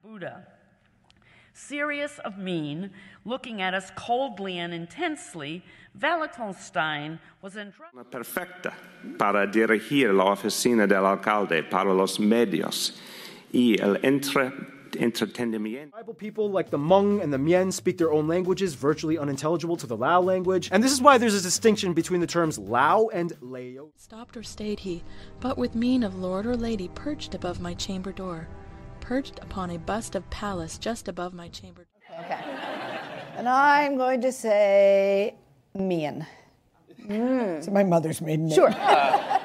Buddha. Serious of mien, looking at us coldly and intensely, Wallenstein was entrusted. Perfecta para dirigir la oficina del alcalde para los medios y el entretenimiento. Tribal people like the Hmong and the Mien speak their own languages, virtually unintelligible to the Lao language, and this is why there's a distinction between the terms Lao and Lao. Stopped or stayed he, but with mien of lord or lady perched above my chamber door, perched upon a bust of Pallas just above my chamber door. Okay. And I'm going to say Mien. So my mother's maiden name. Sure.